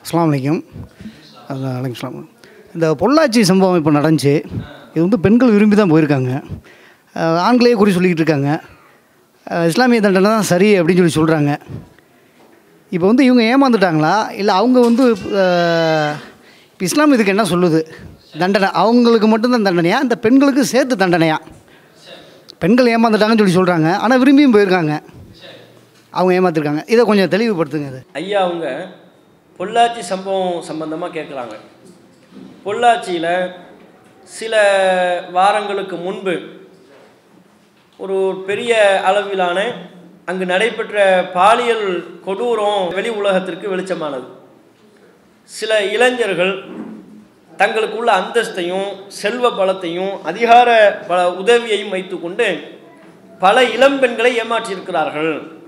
அஸ்ஸலாமு அலைக்கும். வலைக்கும் சலாம். இந்த பொள்ளாச்சி சம்பவம் இப்போ நடந்துச்சு. இது வந்து பெண்கள் விரும்பி தான் போயிருக்காங்க. ஆண்களையே குறி சொல்லிக்கிட்டு இருக்காங்க. இஸ்லாமிய தண்டனை தான் சரி அப்படின்னு சொல்கிறாங்க. இப்போ வந்து இவங்க ஏமாந்துட்டாங்களா இல்லை அவங்க வந்து இப்போ இஸ்லாம் இதுக்கு என்ன சொல்லுது? தண்டனை அவங்களுக்கு மட்டும்தான் தண்டனையா, இந்த பெண்களுக்கு சேர்த்து தண்டனையா? பெண்கள் ஏமாந்துட்டாங்கன்னு சொல்கிறாங்க, ஆனால் விரும்பியும் போயிருக்காங்க, அவங்க ஏமாத்திருக்காங்க. இதை கொஞ்சம் தெளிவுபடுத்துங்க. அது ஐயா அவங்க பொள்ளாச்சி சம்பவம் சம்பந்தமாக கேட்குறாங்க. பொள்ளாச்சியில் சில வாரங்களுக்கு முன்பு ஒரு பெரிய அளவிலான அங்கு நடைபெற்ற பாலியல் கொடூரம் வெளி உலகத்திற்கு வெளிச்சமானது. சில இளைஞர்கள் தங்களுக்குள்ள அந்தஸ்தையும் செல்வ பலத்தையும் அதிகார உதவியையும் வைத்துக்கொண்டு பல இளம்பெண்களை ஏமாற்றியிருக்கிறார்கள்,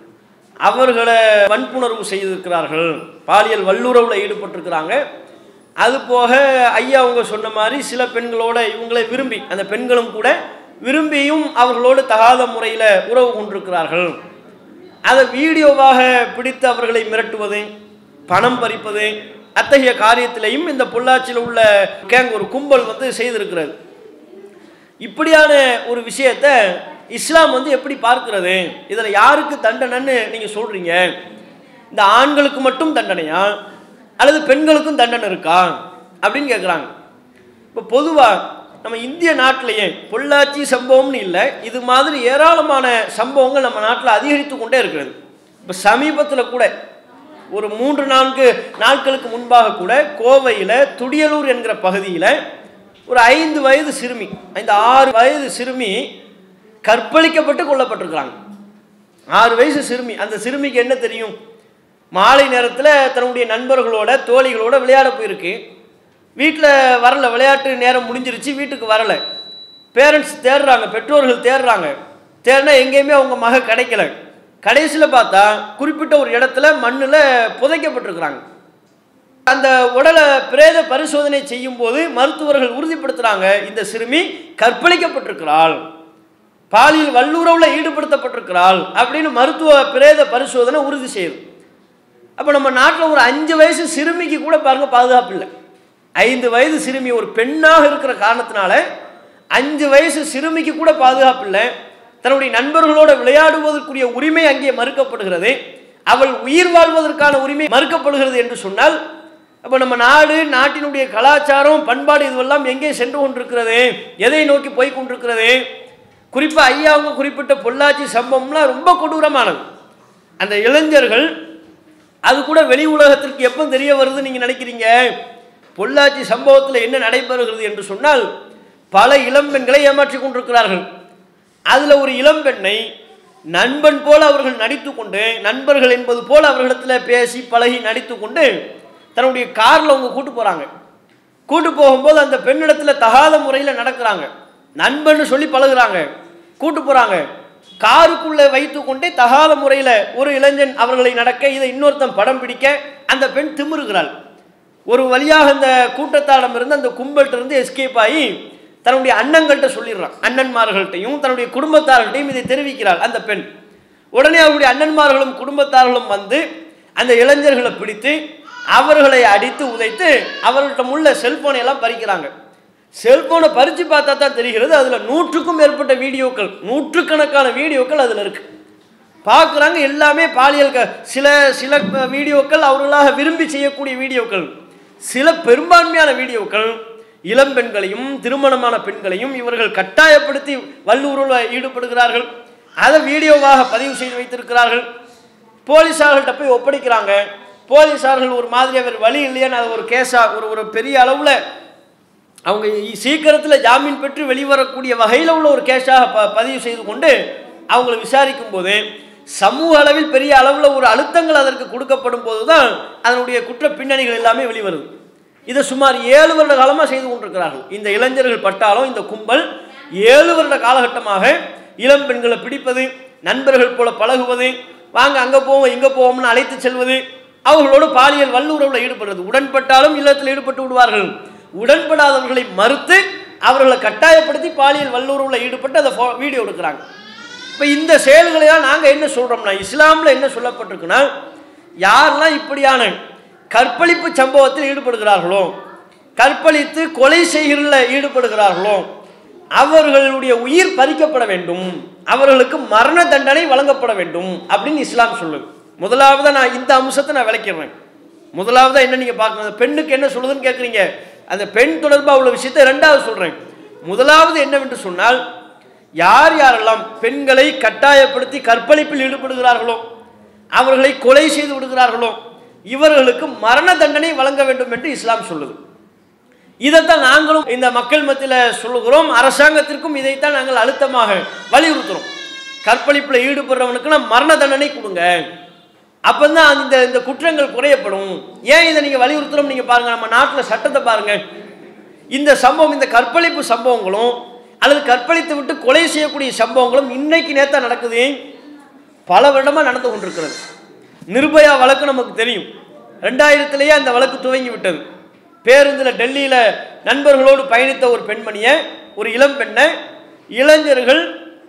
அவர்களை வன்புணர்வு செய்திருக்கிறார்கள், பாலியல் வல்லுறவில் ஈடுபட்டிருக்கிறாங்க. அதுபோக ஐயா அவங்க சொன்ன மாதிரி சில பெண்களோட இவங்களை விரும்பி, அந்த பெண்களும் கூட விரும்பியும் அவர்களோடு தகாத முறையில் உறவு கொண்டிருக்கிறார்கள். அதை வீடியோவாக பிடித்து அவர்களை மிரட்டுவது, பணம் பறிப்பது, அத்தகைய காரியத்திலையும் இந்த பொள்ளாச்சியில் உள்ள கேங் ஒரு கும்பல் வந்து செய்திருக்கிறது. இப்படியான ஒரு விஷயத்தை இஸ்லாம் வந்து எப்படி பார்க்கிறது? இதில் யாருக்கு தண்டனைன்னு நீங்கள் சொல்கிறீங்க? இந்த ஆண்களுக்கு மட்டும் தண்டனையா அல்லது பெண்களுக்கும் தண்டனை இருக்கா அப்படின்னு கேட்குறாங்க. இப்போ பொதுவாக நம்ம இந்திய நாட்டிலேயே பொள்ளாச்சி சம்பவம்னு இல்லை, இது மாதிரி ஏராளமான சம்பவங்கள் நம்ம நாட்டில் அதிகரித்து கொண்டே இருக்கிறது. இப்போ சமீபத்தில் கூட ஒரு 3-4 நாட்களுக்கு முன்பாக கூட கோவையில் துடியலூர் என்கிற பகுதியில் ஒரு 5 வயது சிறுமி, 6 வயது சிறுமி கற்பழிக்கப்பட்டு கொல்லப்பட்டிருக்கிறாங்க. 6 வயசு சிறுமி. அந்த சிறுமிக்கு என்ன தெரியும்? மாலை நேரத்தில் தன்னுடைய நண்பர்களோட தோழிகளோட விளையாட போயிருக்கு. வீட்டில் வரல, விளையாட்டு நேரம் முடிஞ்சிருச்சு, வீட்டுக்கு வரலை. பேரண்ட்ஸ் தேடுறாங்க, பெற்றோர்கள் தேடுறாங்க. தேடினா எங்கேயுமே அவங்க மக கிடைக்கல. கடைசியில் பார்த்தா குறிப்பிட்ட ஒரு இடத்துல மண்ணில் புதைக்கப்பட்டிருக்கிறாங்க. அந்த உடலை பிரேத பரிசோதனை செய்யும் போது மருத்துவர்கள் உறுதிப்படுத்துகிறாங்க, இந்த சிறுமி கற்பழிக்கப்பட்டிருக்கிறாள், பாலியல் வல்லுறவில் ஈடுபடுத்தப்பட்டிருக்கிறாள் அப்படின்னு மருத்துவ பிரேத பரிசோதனை உறுதி செய்யுது. அப்போ நம்ம நாட்டில் ஒரு 5 வயசு சிறுமிக்கு கூட பாருங்கள் பாதுகாப்பு இல்லை. 5 வயது சிறுமி ஒரு பெண்ணாக இருக்கிற காரணத்தினால 5 வயசு சிறுமிக்கு கூட பாதுகாப்பு இல்லை. தன்னுடைய நண்பர்களோடு விளையாடுவதற்குரிய உரிமை அங்கே மறுக்கப்படுகிறது. அவள் உயிர் வாழ்வதற்கான உரிமை மறுக்கப்படுகிறது என்று சொன்னால், அப்போ நம்ம நாடு, நாட்டினுடைய கலாச்சாரம், பண்பாடு இதுவெல்லாம் எங்கே சென்று கொண்டிருக்கிறது? எதை நோக்கி போய் கொண்டிருக்கிறது? குறிப்பாக ஐயா அவங்க குறிப்பிட்ட பொள்ளாச்சி சம்பவம்லாம் ரொம்ப கொடூரமானது. அந்த இளைஞர்கள் அது கூட வெளி உலகத்திற்கு எப்போ தெரிய வருது நீங்கள் நினைக்கிறீங்க? பொள்ளாச்சி சம்பவத்தில் என்ன நடைபெறுகிறது என்று சொன்னால், பல இளம்பெண்களை ஏமாற்றி கொண்டிருக்கிறார்கள். அதில் ஒரு இளம்பெண்ணை நண்பன் போல அவர்கள் நடித்து கொண்டு, நண்பர்கள் என்பது போல அவர்களிடத்தில் பேசி பழகி நடித்து கொண்டு தன்னுடைய காரில் அவங்க கூட்டு போகிறாங்க. கூட்டு போகும்போது அந்த பெண்ணிடத்தில் தகாத முறையில் நடக்கிறாங்க. நண்பன்னு சொல்லி பழகுறாங்க, கூட்டு போகிறாங்க. காருக்குள்ளே வைத்து கொண்டே தகாத முறையில் ஒரு இளைஞன் அவர்களை நடக்க, இதை இன்னொருத்தன் படம் பிடிக்க அந்த பெண் திமிருகிறாள். ஒரு வழியாக அந்த கூட்டத்தாடமிருந்து, அந்த கும்பல்கிட்ட எஸ்கேப் ஆகி தன்னுடைய அண்ணங்கள்கிட்ட சொல்லிடுறான். அண்ணன்மார்கள்ட்டையும் தன்னுடைய குடும்பத்தார்கள்ட்டையும் இதை தெரிவிக்கிறாள் அந்த பெண். உடனே அவருடைய அண்ணன்மார்களும் குடும்பத்தார்களும் வந்து அந்த இளைஞர்களை பிடித்து அவர்களை அடித்து உதைத்து அவர்கள்ட்ட உள்ள செல்போனை எல்லாம் பறிக்கிறாங்க. செல்போனை பறித்து பார்த்தா தான் தெரிகிறது, அதில் 100க்கும் மேற்பட்ட வீடியோக்கள், 100கணக்கான வீடியோக்கள் அதில் இருக்கு. பார்க்குறாங்க, எல்லாமே பாலியல். சில வீடியோக்கள் அவர்களாக விரும்பி செய்யக்கூடிய வீடியோக்கள், சில பெரும்பான்மையான வீடியோக்கள் இளம்பெண்களையும் திருமணமான பெண்களையும் இவர்கள் கட்டாயப்படுத்தி வல்லுறவில் ஈடுபடுகிறார்கள். அதை வீடியோவாக பதிவு செய்து வைத்திருக்கிறார்கள். போலீஸார்கள்ட்ட போய் ஒப்படைக்கிறாங்க. போலீஸார்கள் ஒரு மாதிரி அவர் வழி இல்லையான்னு அதை ஒரு கேஸாக ஒரு பெரிய அளவில் அவங்க சீக்கிரத்தில் ஜாமீன் பெற்று வெளிவரக்கூடிய வகையில் உள்ள ஒரு கேஸாக பதிவு செய்து கொண்டு அவங்களை விசாரிக்கும் போது சமூக அளவில் பெரிய அளவில் ஒரு அழுத்தங்கள் அதற்கு கொடுக்கப்படும் போது தான் அதனுடைய குற்ற பின்னணிகள் எல்லாமே வெளிவருது. இதை சுமார் 7 வருட காலமாக செய்து கொண்டிருக்கிறார்கள். இந்த இளைஞர்கள் பட்டாலும் இந்த கும்பல் 7 வருட காலகட்டமாக இளம் பெண்களை பிடிப்பது, நண்பர்கள் போல பழகுவது, வாங்க அங்கே போவோம் இங்கே போவோம்னு அழைத்து செல்வது, அவர்களோடு பாலியல் வல்லுறவில் ஈடுபடுறது. உடன்பட்டாலும் இல்லத்தில் ஈடுபட்டு விடுவார்கள், உடன்படாதவர்களை மறுத்து அவர்களை கட்டாயப்படுத்தி பாலியல் வல்லுறவில் ஈடுபட்டு அதை வீடியோ எடுக்கிறாங்க. இப்போ இந்த செயல்களை தான் நாங்கள் என்ன சொல்கிறோம்னா, இஸ்லாமில் என்ன சொல்லப்பட்டிருக்குன்னா, யாரெல்லாம் இப்படியான கற்பழிப்பு சம்பவத்தில் ஈடுபடுகிறார்களோ, கற்பழித்து கொலை செய்கிறதில் ஈடுபடுகிறார்களோ, அவர்களுடைய உயிர் பறிக்கப்பட வேண்டும், அவர்களுக்கு மரண தண்டனை வழங்கப்பட வேண்டும் அப்படின்னு இஸ்லாம் சொல்லுது. முதலாவதா நான் இந்த அம்சத்தை நான் விளக்கிறேன். முதலாவதா என்ன நீங்க பார்க்கணும், பெண்ணுக்கு என்ன சொல்லுதுன்னு கேட்குறீங்க. அந்த பெண் தொடர்பாக உள்ள விஷயத்தை ரெண்டாவது சொல்றேன். முதலாவது என்னவென்று சொன்னால், யார் யாரெல்லாம் பெண்களை கட்டாயப்படுத்தி கற்பழிப்பில் ஈடுபடுகிறார்களோ, அவர்களை கொலை செய்து விடுகிறார்களோ, இவர்களுக்கு மரண தண்டனை வழங்க வேண்டும் என்று இஸ்லாம் சொல்லுது. இதைத்தான் நாங்களும் இந்த மக்கள் மத்தியில் சொல்லுகிறோம். அரசாங்கத்திற்கும் இதைத்தான் நாங்கள் அழுத்தமாக வலியுறுத்துறோம். கற்பழிப்பில் ஈடுபடுறவனுக்கு மரண தண்டனை கொடுங்க, அப்பதான் இந்த குற்றங்கள் குறையப்படும். ஏன் இதை நீங்க வலியுறுத்துறோம்? நீங்க பாருங்க, நம்ம நாட்டில் சட்டத்தை பாருங்க. இந்த சம்பவம், இந்த கற்பழிப்பு சம்பவங்களும் அல்லது கற்பழித்து விட்டு கொலை செய்யக்கூடிய சம்பவங்களும் இன்னைக்கு நேத்தா நடக்குது, பல வருடமா நடந்து கொண்டிருக்கிறது. நிர்பயா வழக்கு நமக்கு தெரியும். 2000 அந்த வழக்கு துவங்கி விட்டது. பேருந்தில் டெல்லியில் நண்பர்களோடு பயணித்த ஒரு பெண்மணியை, ஒரு இளம் பெண்ணை இளைஞர்கள்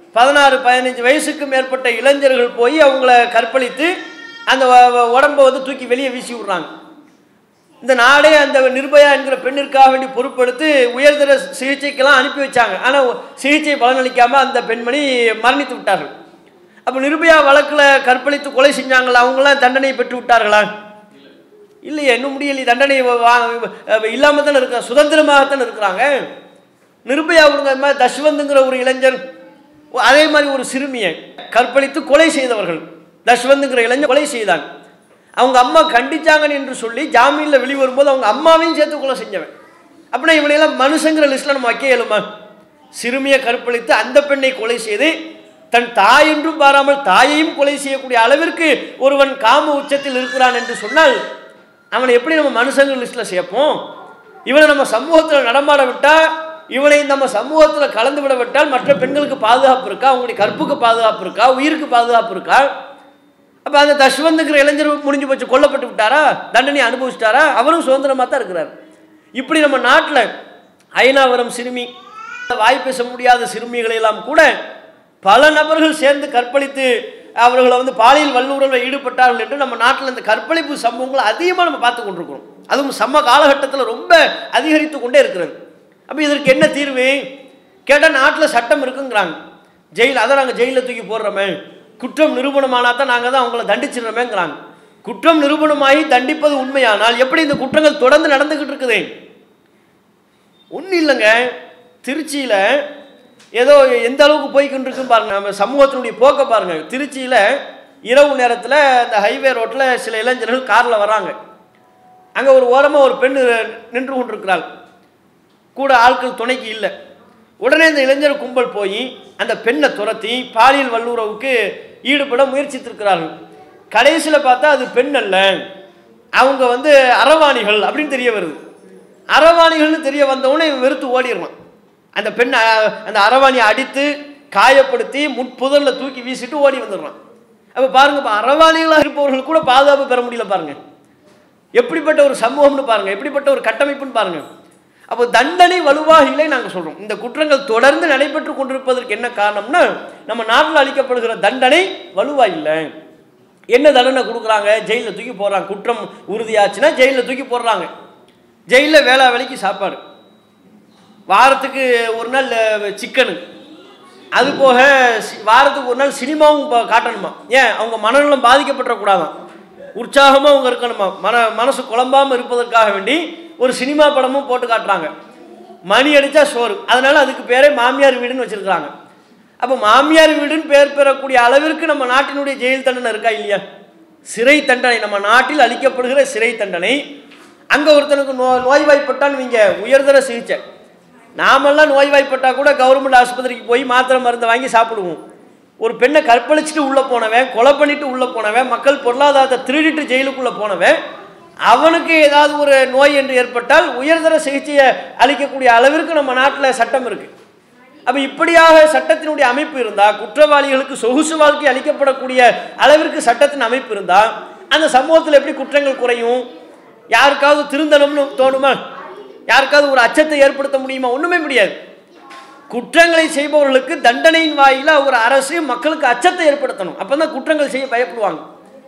16-15 வயசுக்கு மேற்பட்ட இளைஞர்கள் போய் அவங்கள கற்பழித்து அந்த உடம்பை தூக்கி வெளியே வீசி விடுறாங்க. இந்த நாடே அந்த நிர்பயா என்கிற பெண்ணிற்காக வேண்டி பொறுப்பெடுத்து உயர்தர சிகிச்சைக்கெல்லாம் அனுப்பி வச்சாங்க. ஆனால் சிகிச்சை பலனளிக்காமல் அந்த பெண்மணி மரணித்து விட்டார்கள். அப்போ நிர்பயா வழக்கில் கற்பழித்து கொலை செஞ்சாங்களா, அவங்களாம் தண்டனை பெற்று விட்டார்களா? இல்லையே, இன்னும் முடியலை. தண்டனை இல்லாமல் தானே இருக்காங்க, சுதந்திரமாகத்தான் இருக்கிறாங்க. நிர்பயாவுங்க தஷ்வந்துங்கிற ஒரு இளைஞர், அதே மாதிரி ஒரு சிறுமியை கற்பழித்து கொலை செய்தவர்கள். தஷ்வந்துங்கிற இளைஞர் கொலை செய்தான். அவங்க அம்மா கண்டிச்சாங்கன்னு என்று சொல்லி ஜாமீனில் வெளிவரும்போது அவங்க அம்மாவையும் சேர்த்து கொலை செஞ்சவன். அப்படின்னா இவனையெல்லாம் மனுஷங்கிற லிஸ்ட்டில் நம்ம வைக்க இயலுமா? சிறுமியை கற்பழித்து அந்த பெண்ணை கொலை செய்து தன் தாய் என்றும் பாராமல் தாயையும் கொலை செய்யக்கூடிய அளவிற்கு ஒருவன் காம உச்சத்தில் இருக்கிறான் என்று சொன்னால் அவனை எப்படி நம்ம மனுஷங்கிற லிஸ்ட்டில் சேர்ப்போம்? இவனை நம்ம சமூகத்தில் நடமாட விட்டால், இவனை நம்ம சமூகத்தில் கலந்து விட விட்டால் மற்ற பெண்களுக்கு பாதுகாப்பு இருக்கா? அவங்களுடைய கற்புக்கு பாதுகாப்பு இருக்கா? உயிருக்கு பாதுகாப்பு இருக்கா? அப்போ அந்த தஷ்வந்துங்கிற இளைஞர் முடிஞ்சு போச்சு, கொல்லப்பட்டு விட்டாரா, தண்டனை அனுபவிச்சிட்டாரா? அவரும் சுதந்திரமாக தான் இருக்கிறார். இப்படி நம்ம நாட்டில் ஐநாவரம் சிறுமி, வாய் பேச முடியாத சிறுமிகளெல்லாம் கூட பல நபர்கள் சேர்ந்து கற்பழித்து அவர்களை பாலியல் வல்லுறவில் ஈடுபட்டார்கள் என்று நம்ம நாட்டில் இந்த கற்பழிப்பு சம்பவங்கள் அதிகமாக நம்ம பார்த்து கொண்டிருக்கிறோம். அதுவும் சம காலகட்டத்தில் ரொம்ப அதிகரித்து கொண்டே இருக்கிறது. அப்போ இதற்கு என்ன தீர்வு கேட்டால், நாட்டில் சட்டம் இருக்குங்கிறாங்க, ஜெயில், அதை நாங்கள் ஜெயிலில் தூக்கி போடுறோமே, குற்றம் நிரூபணமானால் தான் நாங்கள் தான் அவங்கள தண்டிச்சிடுறோமேங்கிறாங்க. குற்றம் நிரூபணமாகி தண்டிப்பது உண்மையானால் எப்படி இந்த குற்றங்கள் தொடர்ந்து நடந்துக்கிட்டு இருக்குது? ஒன்றும் இல்லைங்க, திருச்சியில் ஏதோ எந்த அளவுக்கு போய்கிட்டு இருக்குன்னு பாருங்க, நம்ம சமூகத்தினுடைய போக்க பாருங்க. திருச்சியில் இரவு நேரத்தில் இந்த ஹைவே ரோட்டில் சில இளைஞர்கள் காரில் வராங்க. அங்கே ஒரு ஓரமாக ஒரு பெண் நின்று கொண்டிருக்கிறாள், கூட ஆட்கள் துணைக்கு இல்லை. உடனே இந்த இளைஞர் கும்பல் போய் அந்த பெண்ணை துரத்தி பாலியல் வல்லுறவுக்கு ஈடுபட முயற்சித்திருக்கிறார்கள். கடைசியில் பார்த்தா அது பெண் அல்ல, அவங்க அரவாணிகள் அப்படின்னு தெரிய வருது. அரவாணிகள்னு தெரிய வந்தவுடனே வெறுத்து ஓடிடுவான். அந்த பெண்ணை அந்த அரவாணியை அடித்து காயப்படுத்தி முட்புதரில் தூக்கி வீசிட்டு ஓடி வந்துடுறான். அப்போ பாருங்க, இப்போ அரவாணிகளாக இருப்பவர்கள் கூட பாதுகாப்பு பெற முடியல பாருங்க. எப்படிப்பட்ட ஒரு சமூகம்னு பாருங்க, எப்படிப்பட்ட ஒரு கட்டமைப்புன்னு பாருங்க. அப்போ தண்டனை வலுவாக இல்லை நாங்கள் சொல்கிறோம். இந்த குற்றங்கள் தொடர்ந்து நடைபெற்று கொண்டிருப்பதற்கு என்ன காரணம்னா, நம்ம நாட்டில் அளிக்கப்படுகிற தண்டனை வலுவாக இல்லை. என்ன தண்டனை கொடுக்குறாங்க? ஜெயிலில் தூக்கி போடுறாங்க. குற்றம் உறுதியாச்சுன்னா ஜெயிலில் தூக்கி போடுறாங்க. ஜெயிலில் வேளா வேலைக்கு சாப்பாடு, வாரத்துக்கு ஒரு நாள் சிக்கனு, அது போக வாரத்துக்கு ஒரு நாள் சினிமாவும் காட்டணுமா. ஏன்? அவங்க மனநலம் பாதிக்கப்பட்டுறக்கூடாதான், உற்சாகமாக அவங்க இருக்கணுமா, மனசு குழம்பாமல் இருப்பதற்காக வேண்டி ஒரு சினிமா படமும் போட்டு காட்டுறாங்க. மணி அடித்தா சோறு, அதனால் அதுக்கு பேரே மாமியார் வீடுன்னு வச்சுருக்கிறாங்க. அப்போ மாமியார் வீடுன்னு பேர் பெறக்கூடிய அளவிற்கு நம்ம நாட்டினுடைய ஜெயில் தண்டனை இருக்கா இல்லையா? சிறை தண்டனை, நம்ம நாட்டில் அளிக்கப்படுகிற சிறை தண்டனை. அங்கே ஒருத்தனுக்கு நோய்வாய்ப்பட்டான்னு வைங்க, உயர்தர சிகிச்சை. நாமெல்லாம் நோய்வாய்ப்பட்டால் கூட கவர்மெண்ட் ஆஸ்பத்திரிக்கு போய் மாத்திரை மருந்தை வாங்கி சாப்பிடுவோம். ஒரு பெண்ணை கற்பழிச்சுட்டு உள்ளே போனவன், கொலை பண்ணிட்டு உள்ளே போனவன், மக்கள் பொருளாதாரத்தை திருடிட்டு ஜெயிலுக்குள்ளே போனவன், அவனுக்கு ஏதாவது ஒரு நோய் என்று ஏற்பட்டால் உயர்தர சிகிச்சையை அளிக்கக்கூடிய அளவிற்கு நம்ம நாட்டில் சட்டம் இருக்குது. அப்போ இப்படியாக சட்டத்தினுடைய அமைப்பு இருந்தால், குற்றவாளிகளுக்கு சொகுசு வாழ்க்கை அளிக்கப்படக்கூடிய அளவிற்கு சட்டத்தின் அமைப்பு இருந்தால், அந்த சமூகத்தில் எப்படி குற்றங்கள் குறையும்? யாருக்காவது திருந்தணும்னு தோணுமா? யாருக்காவது ஒரு அச்சத்தை ஏற்படுத்த முடியுமா? ஒன்றுமே முடியாது. குற்றங்களை செய்பவர்களுக்கு தண்டனையின் வாயில ஒரு அரசு மக்களுக்கு அச்சத்தை ஏற்படுத்தணும். அப்போ தான் குற்றங்கள் செய்ய பயப்படுவாங்க.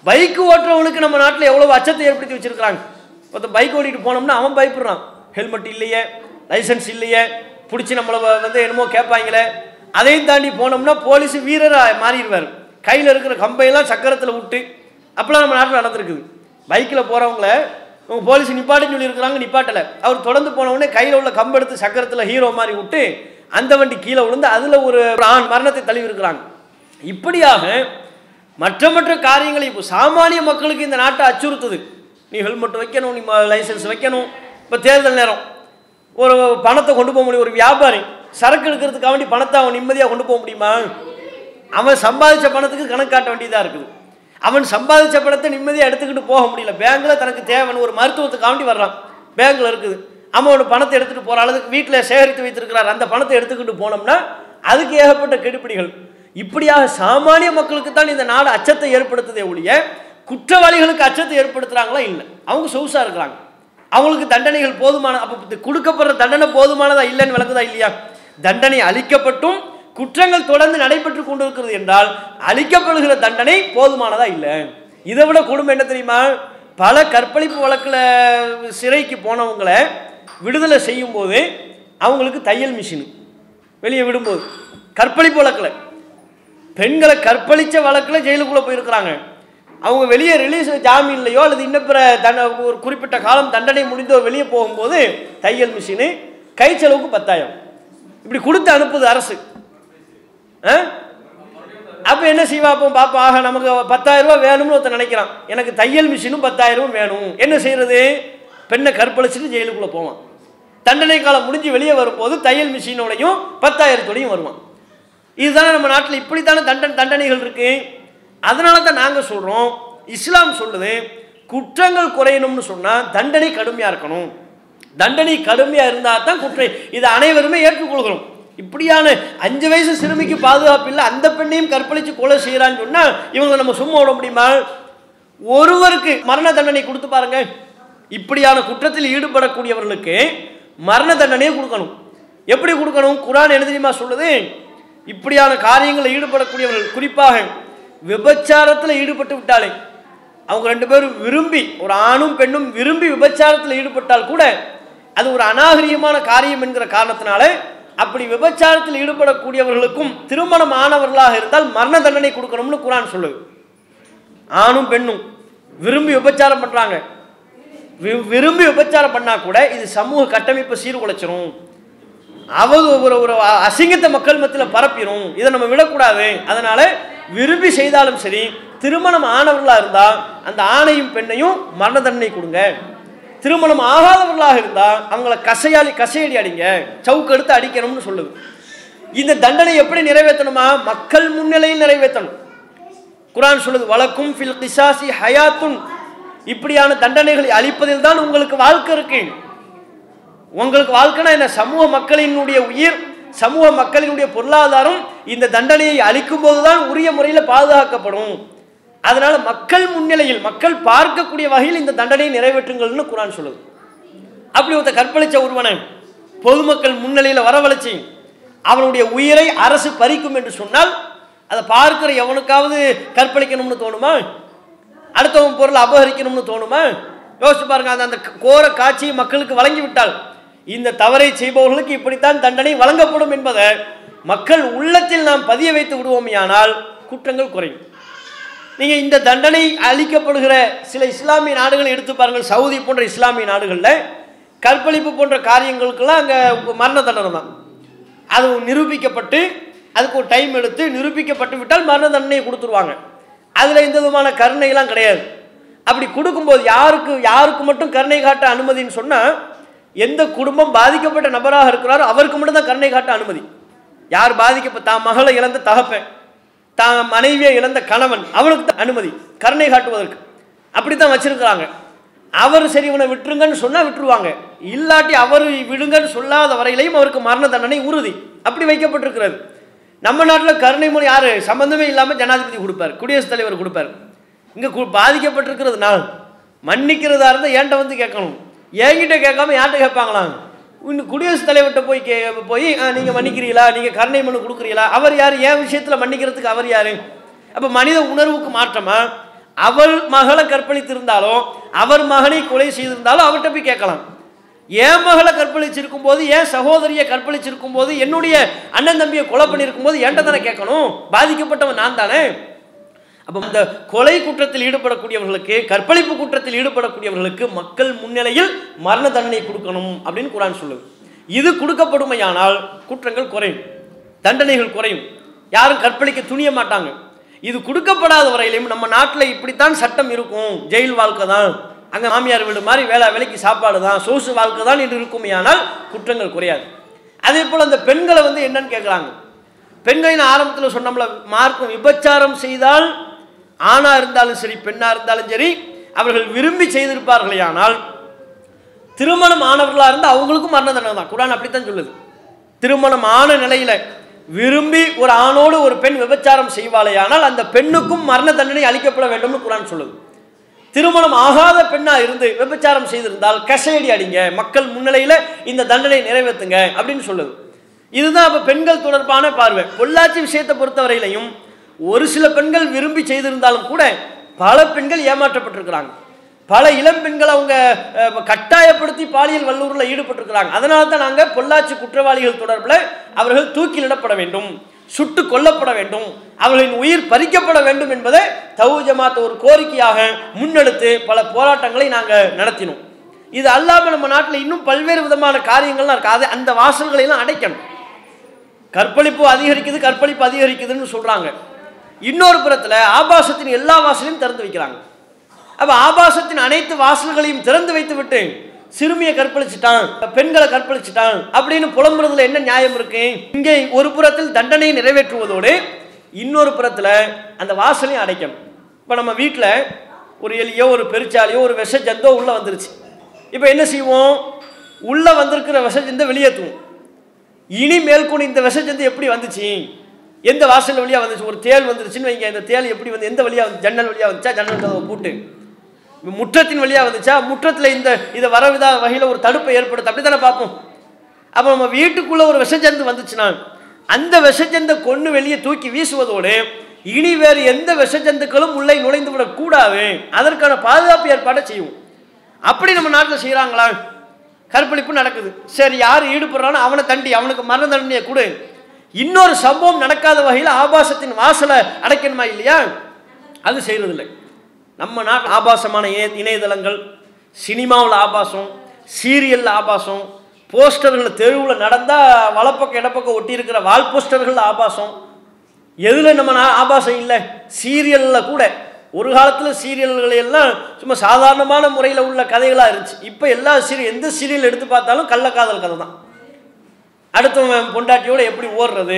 பைக்கு ஓட்டுறவனுக்கு நம்ம நாட்டில் எவ்வளோ அச்சத்தை ஏற்படுத்தி வச்சிருக்கிறாங்க. ஒருத்தன் பைக் ஓட்டிட்டு போனோம்னா அவன் பயப்படுறான். ஹெல்மெட் இல்லையே, லைசன்ஸ் இல்லையே, பிடிச்சி நம்மளை என்னமோ கேட்பாங்களே. அதையும் தாண்டி போனோம்னா போலீஸ் வீரராக மாறிடுவார். கையில் இருக்கிற கம்பையெல்லாம் சக்கரத்தில் விட்டு அப்போலாம் நம்ம நாட்டில் நடந்திருக்குது. பைக்கில் போகிறவங்கள அவங்க போலீஸ் நிப்பாட்டுன்னு சொல்லியிருக்கிறாங்க, நிப்பாட்டலை. அவர் தொடர்ந்து போனவுடனே கையில் உள்ள கம்பை எடுத்து சக்கரத்தில் ஹீரோ மாதிரி விட்டு அந்த வண்டி கீழே விழுந்து அதில் ஒரு ஆண் மரணத்தை தழுவி இருக்கிறாங்க. இப்படியாக மற்ற காரியங்களை இப்போ சாமானிய மக்களுக்கு இந்த நாட்டை அச்சுறுத்துது. நீ ஹெல்மெட் வைக்கணும், நீ லைசன்ஸ் வைக்கணும். இப்போ தேர்தல் நேரம் ஒரு பணத்தை கொண்டு போக முடியும். ஒரு வியாபாரி சரக்கு எடுக்கிறதுக்காக வேண்டி பணத்தை அவன் நிம்மதியாக கொண்டு போக முடியுமா? அவன் சம்பாதிச்ச பணத்துக்கு கணக்கு காட்ட வேண்டியதாக இருக்குது. அவன் சம்பாதிச்ச பணத்தை நிம்மதியாக எடுத்துக்கிட்டு போக முடியல. பேங்கில் தனக்கு தேவைன்னு ஒரு மருத்துவத்துக்காக வேண்டி வர்றான், பேங்கில் இருக்குது. அவனோட பணத்தை எடுத்துகிட்டு போகிற அளவுக்கு வீட்டில் சேகரித்து வைத்திருக்கிறார். அந்த பணத்தை எடுத்துக்கிட்டு போனோம்னா அதுக்கு ஏகப்பட்ட கெடுபிடிகள். இப்படியாக சாமானிய மக்களுக்கு தான் இந்த நாடு அச்சத்தை ஏற்படுத்துதே ஒழிய குற்றவாளிகளுக்கு அச்சத்தை ஏற்படுத்துகிறாங்களா? இல்லை. அவங்க சொகுசாக இருக்கிறாங்க, அவங்களுக்கு தண்டனைகள் போதுமான. அப்போ கொடுக்கப்படுற தண்டனை போதுமானதா இல்லைன்னு விளக்குதா இல்லையா? தண்டனை அளிக்கப்பட்டும் குற்றங்கள் தொடர்ந்து நடைபெற்று கொண்டு இருக்கிறது என்றால் அளிக்கப்படுகிற தண்டனை போதுமானதா இல்லை. இதை விட கொடுமை என்ன தெரியுமா? பல கற்பழிப்பு வழக்கில் சிறைக்கு போனவங்களை விடுதலை செய்யும் போது அவங்களுக்கு தையல் மிஷின் வெளியே விடும்போது, கற்பழிப்பு வழக்கில் பெண்களை கற்பழித்த வழக்கில் ஜெயிலுக்குள்ளே போயிருக்கிறாங்க. அவங்க வெளியே ரிலீஸ் ஜாமீன்லையோ அல்லது இன்னும் பிற ஒரு குறிப்பிட்ட காலம் தண்டனை முடிந்தோ வெளியே போகும்போது தையல் மிஷினு, கை செலவுக்கு 10,000 இப்படி கொடுத்து அனுப்புது அரசு. அப்போ என்ன செய்வா? அப்போ பாப்பா, ஆக நமக்கு 10,000 ரூபா வேணும்னு ஒருத்தர் நினைக்கிறான், எனக்கு தையல் மிஷினும் 10,000 வேணும். என்ன செய்யறது? பெண்ணை கற்பழிச்சுட்டு ஜெயிலுக்குள்ளே போவான். தண்டனை காலம் முடிஞ்சு வெளியே வரும்போது தையல் மிஷினோடையும் 10,000 வருவான். இதுதானே நம்ம நாட்டில் இப்படித்தானே தண்டனைகள் இருக்கு. அதனால தான் நாங்கள் சொல்கிறோம், இஸ்லாம் சொல்லுது குற்றங்கள் குறையணும்னு சொன்னால் தண்டனை கடுமையாக இருக்கணும். தண்டனை கடுமையாக இருந்தால் தான் குற்றம். இதை அனைவருமே ஏற்றுக்கொள்கிறோம். இப்படியான 5 வயசு சிறுமிக்கு பாதுகாப்பு இல்லை, அந்த பெண்ணையும் கற்பழித்து கொலை செய்கிறான்னு சொன்னால் இவங்களை நம்ம சும்மா விட முடியுமா? ஒருவருக்கு மரண தண்டனை கொடுத்து பாருங்க. இப்படியான குற்றத்தில் ஈடுபடக்கூடியவர்களுக்கு மரண தண்டனையே கொடுக்கணும். எப்படி கொடுக்கணும்? குர்ஆன் என்ன தெரியுமா சொல்லுது? இப்படியான காரியங்களில் ஈடுபடக்கூடியவர்கள், குறிப்பாக விபச்சாரத்தில் ஈடுபட்டு விட்டாலே, அவங்க 2 பேரும் விரும்பி, ஒரு ஆணும் பெண்ணும் விரும்பி விபச்சாரத்தில் ஈடுபட்டால் கூட அது ஒரு அநாகரிகமான காரியம் என்கிற காரணத்தினால அப்படி விபச்சாரத்தில் ஈடுபடக்கூடியவர்களுக்கும் திருமணம் ஆனவர்களாக இருந்தால் மரண தண்டனை கொடுக்கணும்னு குர்ஆன் சொல்லுது. ஆணும் பெண்ணும் விரும்பி விபச்சாரம் பண்ணுறாங்க, விரும்பி விபச்சாரம் பண்ணால் கூட இது சமூக கட்டமைப்பை சீர்குலைச்சிரும், ஒரு அசிங்கத்தை மக்கள் மத்தியில் பரப்பிடும். இதை நம்ம விடக்கூடாது. அதனால விரும்பி செய்தாலும் சரி, திருமணம் ஆனவர்களாக இருந்தால் அந்த ஆணையும் பெண்ணையும் மரண தண்டனை கொடுங்க. திருமணம் ஆகாதவர்களாக இருந்தால் அவங்கள கசையடி அடிங்க, சவுக்கு எடுத்து அடிக்கணும்னு சொல்லுது. இந்த தண்டனை எப்படி நிறைவேற்றணுமா? மக்கள் முன்னிலையில் நிறைவேற்றணும். குர்ஆன் சொல்லுது, வலக்கும் ஃபில் கிசாசி ஹயாத்துன். இப்படியான தண்டனைகளை அளிப்பதில் தான் உங்களுக்கு வாழ்க்கை இருக்கு. உங்களுக்கு வாழ்க்கைனா என்ன? சமூக மக்களினுடைய உயிர், சமூக மக்களினுடைய பொருளாதாரம் இந்த தண்டனையை அளிக்கும் போதுதான் உரிய முறையில் பாதுகாக்கப்படும். அதனால மக்கள் முன்னிலையில், மக்கள் பார்க்கக்கூடிய வகையில் இந்த தண்டனையை நிறைவேற்றுங்கள்னு குர்ஆன் சொல்லுது. அப்படி ஒருத்த கற்பழிச்ச ஒருவனை பொதுமக்கள் முன்னிலையில் வரவழைச்சி அவனுடைய உயிரை அரசு பறிக்கும் என்று சொன்னால் அதை பார்க்கிற எவனுக்காவது கற்பழிக்கணும்னு தோணுமா? அடுத்தவன் பொருள் அபகரிக்கணும்னு தோணுமா? யோசிச்சு பாருங்க. அந்த கோர காட்சியை மக்களுக்கு வழங்கிவிட்டால் இந்த தவறை செய்பவர்களுக்கு இப்படித்தான் தண்டனை வழங்கப்படும் என்பதை மக்கள் உள்ளத்தில் நாம் பதிய வைத்து விடுவோமையானால் குற்றங்கள் குறையும். நீங்கள் இந்த தண்டனை அளிக்கப்படுகிற சில இஸ்லாமிய நாடுகளை எடுத்து பாருங்கள். சவுதி போன்ற இஸ்லாமிய நாடுகளில் கற்பழிப்பு போன்ற காரியங்களுக்கெல்லாம் அங்கே மரண தண்டனை தான். அது நிரூபிக்கப்பட்டு அதுக்கு ஒரு டைம் எடுத்து நிரூபிக்கப்பட்டு விட்டால் மரண தண்டனையை கொடுத்துருவாங்க. அதில் எந்த விதமான கருணையெல்லாம் கிடையாது. அப்படி கொடுக்கும்போது யாருக்கு மட்டும் கருணை காட்ட அனுமதின்னு சொன்னால், எந்த குடும்பம் பாதிக்கப்பட்ட நபராக இருக்கிறாரோ அவருக்கு மட்டும் தான் கருணை காட்ட அனுமதி. யார் தான் மகளை இழந்த தகப்பன், தான் மனைவியை இழந்த கணவன், அவனுக்கு தான் அனுமதி கருணை காட்டுவதற்கு. அப்படி தான் வச்சிருக்கிறாங்க. அவர் சரி இவனை விட்டுருங்கன்னு சொன்னால் விட்டுருவாங்க, இல்லாட்டி அவர் விடுங்கன்னு சொல்லாத வரையிலையும் அவருக்கு மரண தண்டனை உறுதி. அப்படி வைக்கப்பட்டிருக்கிறது. நம்ம நாட்டில் கருணை மொழி யார் சம்பந்தமே இல்லாமல் ஜனாதிபதி கொடுப்பார், குடியரசுத் தலைவர் கொடுப்பார். இங்கே பாதிக்கப்பட்டிருக்கிறது நான் மன்னிக்கிறதா இருந்தால் ஏன்ட்ட வந்து கேட்கணும், என்கிட்ட கேட்காம யார்கிட்ட கேட்பாங்களாம்? இன்னும் குடியரசுத் தலைவர்கிட்ட போய் நீங்கள் மன்னிக்கிறீங்களா, நீங்கள் கருணை மனு கொடுக்குறீங்களா? அவர் யார்? என் விஷயத்தில் மன்னிக்கிறதுக்கு அவர் யார்? அப்போ மனித உணர்வுக்கு மாற்றமா? அவள் மகளை கற்பழித்திருந்தாலோ அவர் மகனை கொலை செய்திருந்தாலும் அவர்கிட்ட போய் கேட்கலாம். என் மகளை கற்பழிச்சிருக்கும் போது, என் சகோதரியை கற்பழிச்சிருக்கும் போது, என்னுடைய அண்ணன் தம்பியை கொலை பண்ணியிருக்கும் போது என்கிட்ட தானே கேட்கணும். பாதிக்கப்பட்டவன் நான் தானே. அப்போ இந்த கொலை குற்றத்தில் ஈடுபடக்கூடியவர்களுக்கு, கற்பழிப்பு குற்றத்தில் ஈடுபடக்கூடியவர்களுக்கு மக்கள் முன்னிலையில் மரண தண்டனை கொடுக்கணும் அப்படின்னு குர்ஆன் சொல்லுது. இது கொடுக்கப்படுமையானால் குற்றங்கள் குறையும், தண்டனைகள் குறையும், யாரும் கற்பழிக்க துணிய மாட்டாங்க. இது கொடுக்கப்படாத வரையிலும் நம்ம நாட்டில் இப்படித்தான் சட்டம் இருக்கும், ஜெயில் வாழ்க்கை தான், அங்கே மாமியார் வீடு மாதிரி வேலைக்கு சாப்பாடு தான், சொகுசு வாழ்க்கை தான் என்று இருக்குமையானால் குற்றங்கள் குறையாது. அதே போல் அந்த பெண்களை என்னன்னு கேட்குறாங்க. பெண்களின் ஆரம்பத்தில் சொன்னோம்ல, மார்க்கம் விபச்சாரம் செய்தால் ஆணா இருந்தாலும் சரி பெண்ணா இருந்தாலும் சரி அவர்கள் விரும்பி செய்திருப்பார்களே, ஆனால் திருமணம் ஆனவர்களாக இருந்தால் அவங்களுக்கும் மரண தண்டனை தான். குர்ஆன் அப்படித்தான் சொல்லுது. திருமணம் ஆன நிலையில விரும்பி ஒரு ஆணோடு ஒரு பெண் விபச்சாரம் செய்வாளேயானால் அந்த பெண்ணுக்கும் மரண தண்டனை அளிக்கப்பட வேண்டும்னு குர்ஆன் சொல்லுது. திருமணம் ஆகாத பெண்ணா இருந்து விபச்சாரம் செய்திருந்தால் கசையடி அடிங்க, மக்கள் முன்னிலையில இந்த தண்டனை நிறைவேற்றுங்க அப்படின்னு சொல்லுது. இதுதான் அப்ப பெண்கள் தொடர்பான பார்வை. பொள்ளாச்சி விஷயத்தை பொறுத்தவரையிலையும் ஒரு சில பெண்கள் விரும்பி செய்திருந்தாலும் கூட பல பெண்கள் ஏமாற்றப்பட்டிருக்கிறாங்க. பல இளம் பெண்கள் அவங்க கட்டாயப்படுத்தி பாலியல் வல்லுறவில் ஈடுபட்டிருக்கிறாங்க. அதனால தான் நாங்கள் பொள்ளாச்சி குற்றவாளிகள் தொடர்பில் அவர்கள் தூக்கிலிடப்பட வேண்டும், சுட்டு கொல்லப்பட வேண்டும், அவர்களின் உயிர் பறிக்கப்பட வேண்டும் என்பதை தௌஹீத் ஜமாத் ஒரு கோரிக்கையாக முன்னெடுத்து பல போராட்டங்களை நாங்கள் நடத்தினோம். இது அல்லாமல் நம்ம நாட்டில் இன்னும் பல்வேறு விதமான காரியங்கள்லாம் இருக்கு. அது அந்த வாசல்களையெல்லாம் அடைக்கணும். கற்பழிப்பு அதிகரிக்குதுன்னு சொல்றாங்க. இன்னொரு புறத்தில் ஆபாசத்தின் எல்லா வாசலையும் திறந்து வைக்கிறாங்க. அப்ப ஆபாசத்தின் அனைத்து வாசல்களையும் திறந்து வைத்து விட்டு சிறுமியை கற்பழிச்சிட்டான், பெண்களை கற்பழிச்சிட்டான் அப்படின்னு புலம்புறதுல என்ன நியாயம் இருக்கு? இங்கே ஒரு புறத்தில் தண்டனையை நிறைவேற்றுவதோடு இன்னொரு புறத்தில் அந்த வாசலையும் அடைக்கணும். இப்போ நம்ம வீட்டில் ஒரு எலியோ ஒரு பெருச்சாலியோ ஒரு விஷ ஜந்தோ உள்ளே வந்துருச்சு. இப்போ என்ன செய்வோம்? உள்ளே வந்திருக்கிற விஷ ஜந்தை வெளியேற்றுவோம். இனி மேற்கொண்டு இந்த விஷ ஜந்து எப்படி வந்துச்சு, எந்த வாசல் வழியாக வந்துச்சு? ஒரு தேள் வந்துருச்சுன்னு வைங்க, இந்த தேள் எப்படி வந்து எந்த வழியாக வந்து? ஜன்னல் வழியாக வந்துச்சா? ஜன்னல் கதவை பூட்டு. முற்றத்தின் வழியாக வந்துச்சா? முற்றத்தில் இதை வரவிதா வகையில் ஒரு தடுப்பை ஏற்படுத்த அப்படி தானே பார்ப்போம். அப்போ நம்ம வீட்டுக்குள்ளே ஒரு விஷஜந்து வந்துச்சுன்னா அந்த விஷஜந்தை கொண்டு வெளியே தூக்கி வீசுவதோடு இனி வேறு எந்த விஷஜந்துக்களும் உள்ளே நுழைந்து விடக்கூடாது, அதற்கான பாதுகாப்பு ஏற்பாடை செய்வோம். அப்படி நம்ம நாட்டில் செய்கிறாங்களா? கற்பழிப்பு நடக்குது, சரி யார் ஈடுபடுறானோ அவனை தண்டி, அவனுக்கு மரண தண்டனையை கொடு. இன்னொரு சம்பவம் நடக்காத வகையில் ஆபாசத்தின் வாசலை அடைக்கணுமா இல்லையா? அது செய்யறதில்லை. நம்ம நாட்டு ஆபாசமான இணையதளங்கள், சினிமாவில் ஆபாசம், சீரியலில் ஆபாசம், போஸ்டர்கள் தெருவில் நடந்தால் வலப்பக்கம் இடப்பக்கம் ஒட்டி இருக்கிற வால் போஸ்டர்கள் ஆபாசம். எதில் நம்ம ஆபாசம் இல்லை? சீரியலில் கூட ஒரு காலத்தில் சீரியல்கள் எல்லாம் சும்மா சாதாரணமான முறையில் உள்ள கதைகளாக இருந்துச்சு. இப்போ எல்லா எந்த சீரியல் எடுத்து பார்த்தாலும் கள்ளக்காதல் கதை தான். அடுத்தவன் பொண்டாட்டியோட எப்படி ஓடுறது,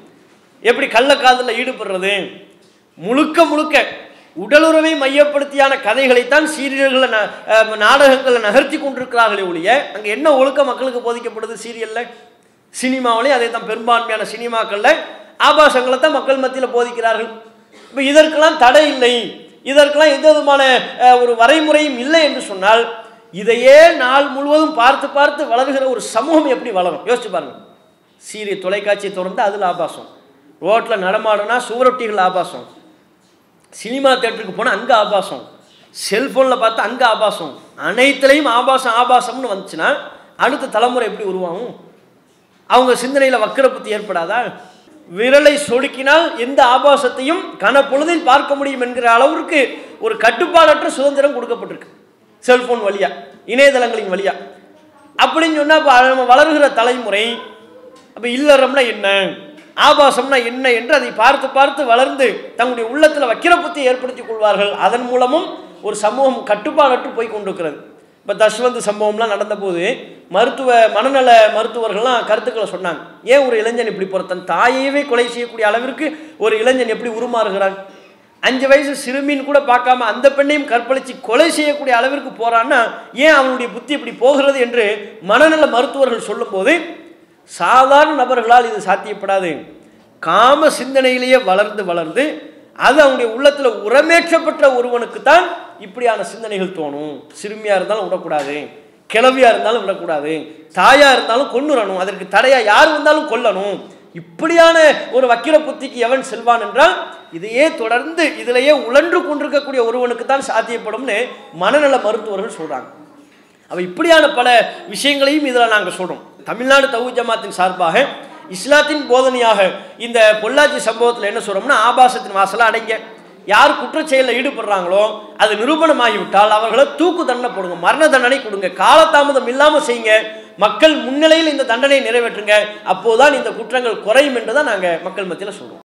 எப்படி கள்ளக்காதலில் ஈடுபடுறது, முழுக்க முழுக்க உடலுறவை மையப்படுத்தியான கதைகளைத்தான் சீரியல்களை நாடகங்களை நகர்த்தி கொண்டிருக்கிறார்களே ஒழிய அங்கே என்ன ஒழுக்க மக்களுக்கு போதிக்கப்படுது? சீரியலில், சினிமாவிலையும் அதே தான். பெரும்பான்மையான சினிமாக்களில் ஆபாசங்களை தான் மக்கள் மத்தியில் போதிக்கிறார்கள். இப்போ இதற்கெல்லாம் தடை இல்லை, இதற்கெல்லாம் எந்த விதமான ஒரு வரைமுறையும் இல்லை என்று சொன்னால் இதையே நாள் முழுவதும் பார்த்து பார்த்து வளர்கிற ஒரு சமூகம் எப்படி வளரும்? யோசிச்சு பாருங்க. சீரியல் தொலைக்காட்சியை தொடர்ந்து அதில் ஆபாசம், ரோட்டில் நடமாடுனா சுவரொட்டிகள் ஆபாசம், சினிமா தேட்டருக்கு போனால் அங்கே ஆபாசம், செல்ஃபோனில் பார்த்தா அங்கே ஆபாசம், அனைத்துலேயும் ஆபாசம்னு வந்துச்சுன்னா அடுத்த தலைமுறை எப்படி உருவாகும்? அவங்க சிந்தனையில் வக்கர புத்தி ஏற்படாதா? விரலை சொடுக்கினால் எந்த ஆபாசத்தையும் கனப்பொழுதில் பார்க்க முடியும் என்கிற அளவிற்கு ஒரு கட்டுப்பாடற்ற சுதந்திரம் கொடுக்கப்பட்டிருக்கு செல்போன் வழியா, இணையதளங்களின் வழியா. அப்படின்னு சொன்னால் இப்போ நம்ம வளர்கிற தலைமுறை அப்போ இல்லறம்னா என்ன, ஆபாசம்னா என்ன என்று அதை பார்த்து பார்த்து வளர்ந்து தங்களுடைய உள்ளத்தில் வக்கிர புத்தியை ஏற்படுத்தி கொள்வார்கள். அதன் மூலமும் ஒரு சமூகம் கட்டுப்பாடற்று போய் கொண்டிருக்கிறது. இப்போ தஷ்வந்த் சம்பவம்லாம் நடந்தபோது மனநல மருத்துவர்கள்லாம் கருத்துக்களை சொன்னாங்க. ஏன் ஒரு இளைஞன் இப்படி தன் தாயையவே கொலை செய்யக்கூடிய அளவிற்கு ஒரு இளைஞன் எப்படி உருமாறுகிறான்? 5 வயசு சிறுமின்னு கூட பார்க்காம அந்த பெண்ணையும் கற்பழித்து கொலை செய்யக்கூடிய அளவிற்கு போறான்னா ஏன் அவனுடைய புத்தி இப்படி போகிறது என்று மனநல மருத்துவர்கள் சொல்லும்போது, சாதாரண நபர்களால் இது சாத்தியப்படாது. காம சிந்தனையிலேயே வளர்ந்து அது அவனுடைய உள்ளத்தில் உரமேற்றப்பட்ட ஒருவனுக்கு தான் இப்படியான சிந்தனைகள் தோணும். சிறுமியாக இருந்தாலும் விடக்கூடாது, கிழவியாக இருந்தாலும் விடக்கூடாது, தாயாக இருந்தாலும் கொன்னுறணும், அதற்கு தடையாக யார் வந்தாலும் கொல்லணும் இப்படியான ஒரு வக்கிர புத்திக்கு எவன் செல்வான் என்றால் இதையே தொடர்ந்து இதிலேயே உழன்று கொண்டிருக்கக்கூடிய ஒருவனுக்கு தான் சாத்தியப்படும்னு மனநல மருத்துவர்கள் சொல்கிறாங்க. அப்போ இப்படியான பல விஷயங்களையும் இதில் நாங்கள் சொல்கிறோம். தமிழ்நாடு தௌஹீத் ஜமாத்தின் சார்பாக இஸ்லாத்தின் போதனையாக இந்த பொள்ளாச்சி சம்பவத்தில் என்ன சொல்கிறோம்னா, ஆபாசத்தின் வாசலை அடைங்க, யார் குற்றச்செயலில் ஈடுபடுறாங்களோ அது நிரூபணமாகிவிட்டால் அவர்களை தூக்கு தண்டனை போடுங்க, மரண தண்டனை கொடுங்க, காலதாமதம் இல்லாமல் செய்யுங்க, மக்கள் முன்னிலையில் இந்த தண்டனை நிறைவேற்றுங்க, அப்போதுதான் இந்த குற்றங்கள் குறையும் என்று தான் நாங்கள் மக்கள் மத்தியில் சொல்கிறோம்.